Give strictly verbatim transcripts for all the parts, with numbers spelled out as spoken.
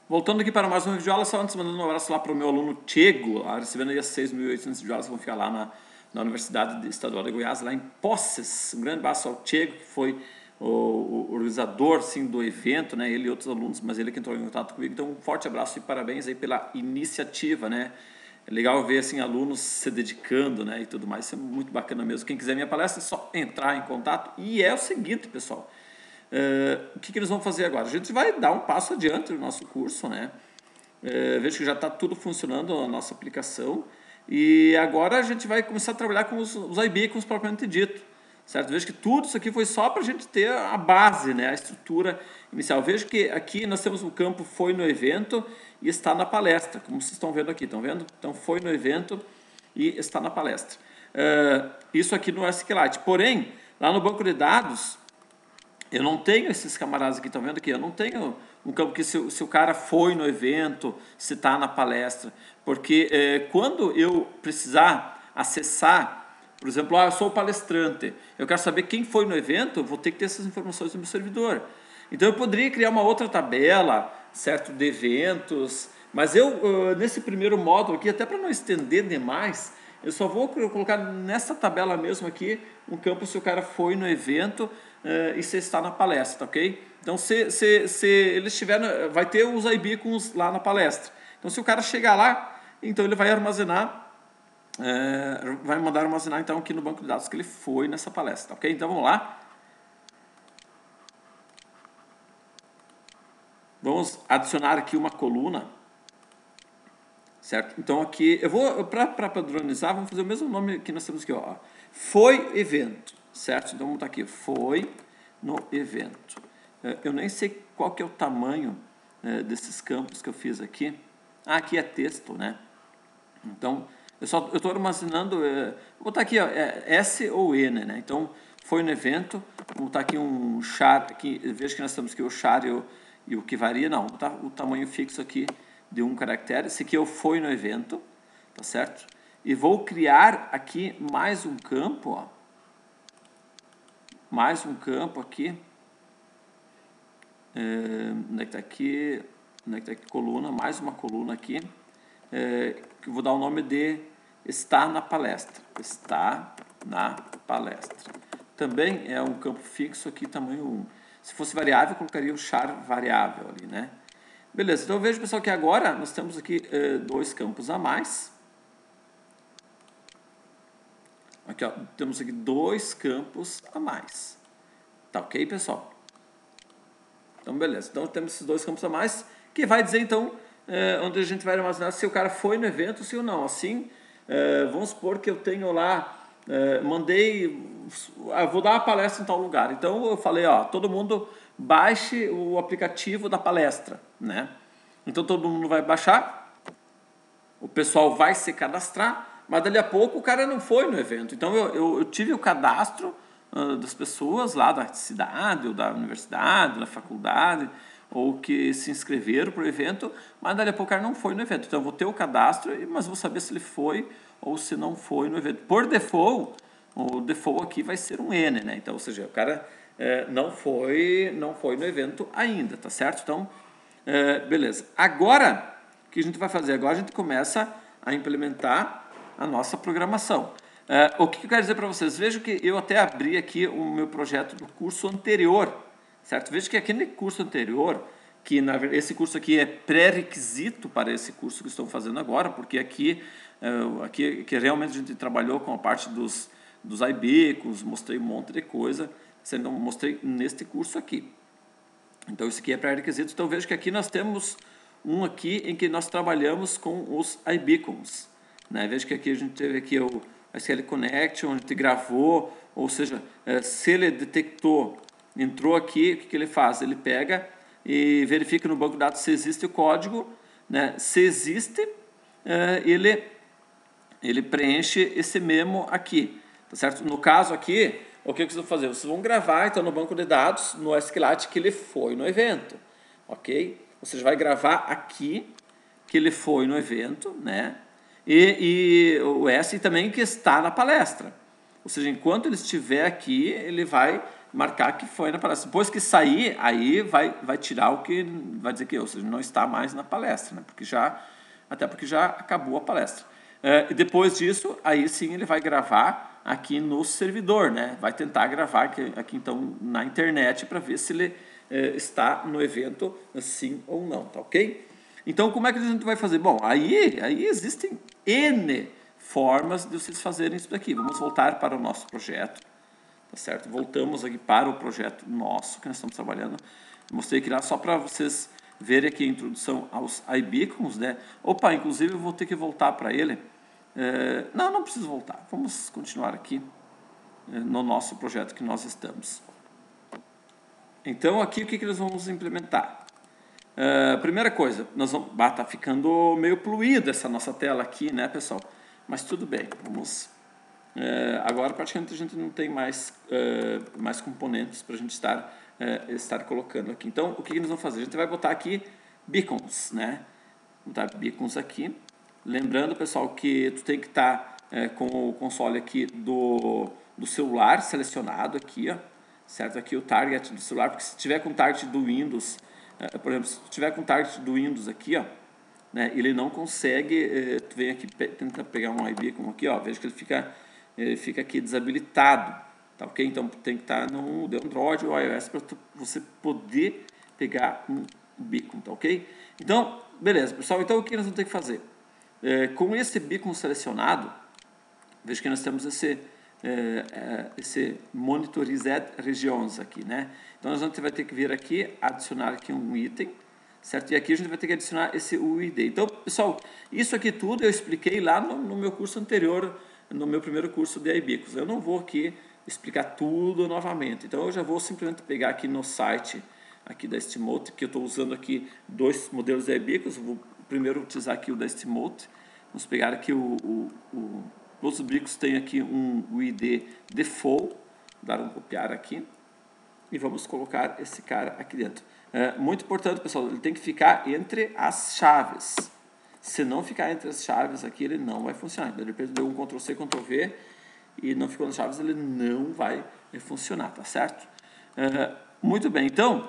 Voltando aqui para mais uma videoaula, só antes mandando um abraço lá para o meu aluno Tiago, lá, recebendo aí as seis mil e oitocentas videoaulas que vão ficar lá na, na Universidade Estadual de Goiás, lá em Poços. Um grande abraço ao Tiago, que foi o, o organizador sim, do evento, né? Ele e outros alunos, mas ele que entrou em contato comigo. Então, um forte abraço e parabéns aí pela iniciativa, né? É legal ver assim, alunos se dedicando, né, e tudo mais, isso é muito bacana mesmo. Quem quiser minha palestra é só entrar em contato. E é o seguinte, pessoal, uh, o que, que eles vão fazer agora? A gente vai dar um passo adiante no nosso curso, né? Uh, vejo que já está tudo funcionando a nossa aplicação e agora a gente vai começar a trabalhar com os, os iBeacons propriamente dito, certo? Vejo que tudo isso aqui foi só para a gente ter a base, né, a estrutura inicial. Vejo que aqui nós temos o campo foi no evento e está na palestra, como vocês estão vendo aqui, estão vendo? Então foi no evento e está na palestra. Uh, isso aqui no SQLite. Porém, lá no banco de dados, eu não tenho esses camaradas aqui, estão vendo aqui? Eu não tenho um campo que se, se o cara foi no evento, se está na palestra. Porque eh, quando eu precisar acessar, por exemplo, ah, eu sou o palestrante, eu quero saber quem foi no evento, eu vou ter que ter essas informações no meu servidor. Então eu poderia criar uma outra tabela, certo, de eventos, mas eu, uh, nesse primeiro módulo aqui, até para não estender demais, eu só vou colocar nessa tabela mesmo aqui um campo se o cara foi no evento uh, e se está na palestra, tá, ok? Então, se, se, se ele estiver, no, vai ter os iBeacons lá na palestra. Então, se o cara chegar lá, então ele vai armazenar, uh, vai mandar armazenar então aqui no banco de dados que ele foi nessa palestra, tá, ok? Então, vamos lá. Vamos adicionar aqui uma coluna, certo? Então aqui, eu vou, para padronizar, vamos fazer o mesmo nome que nós temos aqui, ó. Foi evento, certo? Então vamos botar aqui, foi no evento. Eu nem sei qual que é o tamanho desses campos que eu fiz aqui. Ah, aqui é texto, né? Então, eu só eu estou armazenando, vou botar aqui, ó, é S ou N, né? Então, foi no evento, vou botar aqui um char, aqui, veja que nós temos aqui o char e o, e o que varia, não, vou botar o tamanho fixo aqui de um caractere. Esse aqui eu foi no evento, tá certo? E vou criar aqui mais um campo, ó. Mais um campo aqui. É, onde é que tá aqui? Onde é que tá aqui? Coluna, mais uma coluna aqui. É, que eu vou dar o nome de está na palestra. Está na palestra. Também é um campo fixo aqui, tamanho um. Se fosse variável, eu colocaria o char variável ali, né? Beleza, então eu vejo, pessoal, que agora nós temos aqui eh, dois campos a mais. Aqui, ó, temos aqui dois campos a mais. Tá ok, pessoal? Então, beleza. Então, temos esses dois campos a mais, que vai dizer, então, eh, onde a gente vai armazenar se o cara foi no evento, se ou não. Assim, eh, vamos supor que eu tenho lá, eh, mandei, ah, vou dar uma palestra em tal lugar. Então, eu falei, ó, todo mundo baixe o aplicativo da palestra, né? Então todo mundo vai baixar, o pessoal vai se cadastrar, mas dali a pouco o cara não foi no evento. Então eu, eu, eu tive o cadastro uh, das pessoas lá da cidade, ou da universidade, da faculdade, ou que se inscreveram para o evento, mas dali a pouco o cara não foi no evento. Então eu vou ter o cadastro, mas vou saber se ele foi ou se não foi no evento. Por default, o default aqui vai ser um N, né? Então, ou seja, o cara É, não foi não foi no evento ainda, tá certo? Então, é, beleza. Agora, o que a gente vai fazer? Agora a gente começa a implementar a nossa programação. É, o que eu quero dizer para vocês? Vejam que eu até abri aqui o meu projeto do curso anterior, certo? Veja que aquele curso anterior, que na, esse curso aqui é pré-requisito para esse curso que estou fazendo agora, porque aqui, é, aqui que realmente a gente trabalhou com a parte dos, dos iBeacons, mostrei um monte de coisa, sendo mostrei neste curso aqui. Então, isso aqui é pré-requisito. Então, vejo que aqui nós temos um aqui em que nós trabalhamos com os iBeacons, né? Vejo que aqui a gente teve aqui o S Q L Connect, onde a gente gravou, ou seja, se ele detectou, entrou aqui, o que, que ele faz? Ele pega e verifica no banco de dados se existe o código, né? Se existe, ele, ele preenche esse memo aqui, tá certo? No caso aqui, o que vocês vão fazer? Vocês vão gravar, então, no banco de dados, no SQLite, que ele foi no evento, ok? Você vai gravar aqui que ele foi no evento, né? E, e o S também que está na palestra. Ou seja, enquanto ele estiver aqui, ele vai marcar que foi na palestra. Depois que sair, aí vai, vai tirar o que vai dizer que, ou seja, não está mais na palestra, né? Porque já, até porque já acabou a palestra. É, e depois disso, aí sim ele vai gravar aqui no servidor, né? Vai tentar gravar aqui, aqui então na internet para ver se ele é, está no evento sim ou não, tá ok? Então, como é que a gente vai fazer? Bom, aí, aí existem N formas de vocês fazerem isso daqui. Vamos voltar para o nosso projeto. Tá certo? Voltamos aqui para o projeto nosso que nós estamos trabalhando. Mostrei aqui lá só para vocês verem aqui a introdução aos iBeacons, né? Opa, inclusive eu vou ter que voltar para ele. É, não, não preciso voltar. Vamos continuar aqui é, no nosso projeto que nós estamos. Então, aqui o que, que nós vamos implementar? É, primeira coisa, nós vamos... Ah, tá ficando meio poluída essa nossa tela aqui, né, pessoal? Mas tudo bem, vamos... É, agora praticamente a gente não tem mais, é, mais componentes para a gente estar, é, estar colocando aqui. Então, o que, que nós vamos fazer? A gente vai botar aqui beacons, né? Botar beacons aqui. Lembrando, pessoal, que tu tem que estar é, com o console aqui do, do celular selecionado aqui, ó, certo? Aqui o target do celular, porque se tiver com o target do Windows, é, por exemplo, se tiver com o target do Windows aqui, ó, né, ele não consegue, é, tu vem aqui, tenta pegar um iBeacon aqui, ó, veja que ele fica... ele fica aqui desabilitado, tá ok? Então tem que estar no Android ou iOS para você poder pegar um beacon, tá ok? Então, beleza, pessoal. Então o que nós vamos ter que fazer? É, com esse beacon selecionado, veja que nós temos esse, é, é, esse monitorized regions aqui, né? Então nós vamos, vai ter que vir aqui, adicionar aqui um item, certo? E aqui a gente vai ter que adicionar esse U I D. Então, pessoal, isso aqui tudo eu expliquei lá no, no meu curso anterior, no meu primeiro curso de iBeacons. Eu não vou aqui explicar tudo novamente. Então, eu já vou simplesmente pegar aqui no site aqui da Estimote, que eu estou usando aqui dois modelos de iBeacons. Eu vou primeiro utilizar aqui o da Estimote. Vamos pegar aqui o... o, o todos os beacons têm aqui um U I D default. Dar um copiar aqui. E vamos colocar esse cara aqui dentro. É muito importante, pessoal, ele tem que ficar entre as chaves. Se não ficar entre as chaves aqui, ele não vai funcionar. De repente deu um control C, control V e não ficou nas chaves, ele não vai funcionar, tá certo? É, muito bem, então,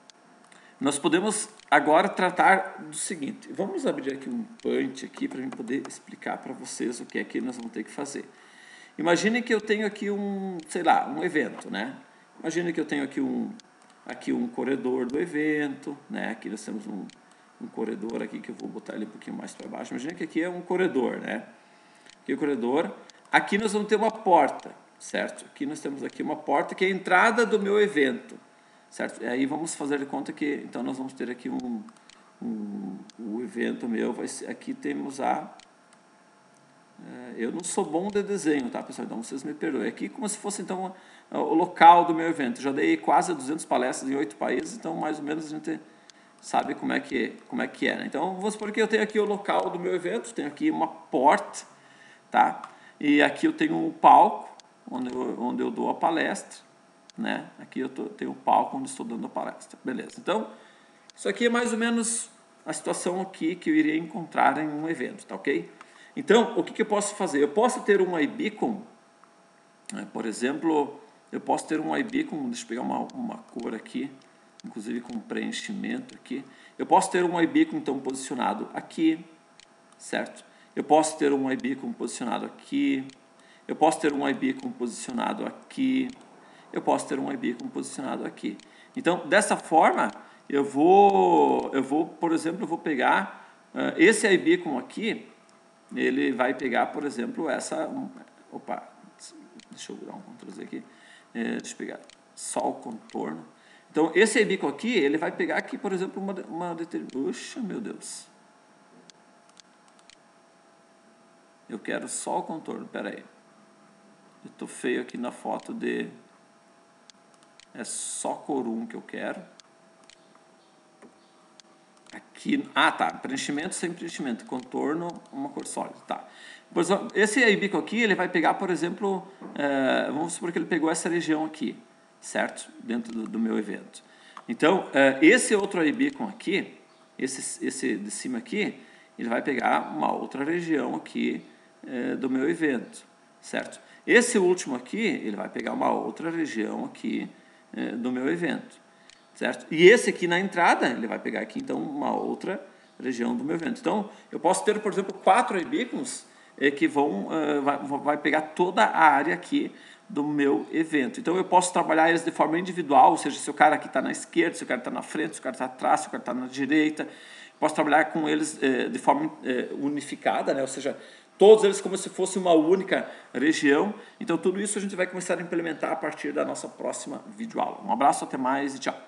nós podemos agora tratar do seguinte. Vamos abrir aqui um punch aqui para eu poder explicar para vocês o que é que nós vamos ter que fazer. Imagine que eu tenho aqui um, sei lá, um evento, né? Imagine que eu tenho aqui um, aqui um corredor do evento, né? Aqui nós temos um um corredor aqui, que eu vou botar ele um pouquinho mais para baixo. Imagina que aqui é um corredor, né? Aqui é o corredor. Aqui nós vamos ter uma porta, certo? Aqui nós temos aqui uma porta que é a entrada do meu evento, certo? E aí vamos fazer de conta que, então nós vamos ter aqui um, um o evento meu, vai ser, aqui temos a... É, eu não sou bom de desenho, tá, pessoal? Então vocês me perdoem. Aqui como se fosse, então, o local do meu evento. Eu já dei quase duzentas palestras em oito países, então mais ou menos a gente... sabe como é que, como é, que é, né? Então, vamos supor que eu tenho aqui o local do meu evento, tenho aqui uma porta, tá? E aqui eu tenho um palco, onde eu, onde eu dou a palestra, né? Aqui eu tô, tenho o palco onde estou dando a palestra, beleza. Então, isso aqui é mais ou menos a situação aqui que eu iria encontrar em um evento, tá ok? Então, o que, que eu posso fazer? Eu posso ter um iBeacon, né? Por exemplo, eu posso ter um iBeacon, deixa eu pegar uma, uma cor aqui, inclusive com preenchimento aqui. Eu posso ter um iBeacon então posicionado aqui, certo? Eu posso ter um iBeacon posicionado aqui. Eu posso ter um iBeacon posicionado aqui. Eu posso ter um iBeacon posicionado aqui. Então, dessa forma, eu vou, eu vou, por exemplo, eu vou pegar uh, esse iBeacon aqui. Ele vai pegar, por exemplo, essa. Opa, deixa eu dar um control Z aqui. É, deixa eu pegar só o contorno. Então, esse iBeacon aqui, ele vai pegar aqui, por exemplo, uma, uma determinada... Puxa, meu Deus. Eu quero só o contorno, espera aí. Eu estou feio aqui na foto de... É só cor um que eu quero. Aqui... Ah, tá. Preenchimento sem preenchimento. Contorno, uma cor sólida. Tá. Esse iBeacon aqui, ele vai pegar, por exemplo... É, vamos supor que ele pegou essa região aqui. Certo? Dentro do, do meu evento. Então, uh, esse outro iBeacon aqui, esse, esse de cima aqui, ele vai pegar uma outra região aqui uh, do meu evento, certo? Esse último aqui, ele vai pegar uma outra região aqui é, do meu evento, certo? E esse aqui na entrada, ele vai pegar aqui, então, uma outra região do meu evento. Então, eu posso ter, por exemplo, quatro iBeacons é, que vão, uh, vai, vai pegar toda a área aqui do meu evento. Então, eu posso trabalhar eles de forma individual, ou seja, se o cara aqui está na esquerda, se o cara está na frente, se o cara está atrás, se o cara está na direita. Posso trabalhar com eles eh, de forma eh, unificada, né? Ou seja, todos eles como se fosse uma única região. Então, tudo isso a gente vai começar a implementar a partir da nossa próxima videoaula. Um abraço, até mais e tchau!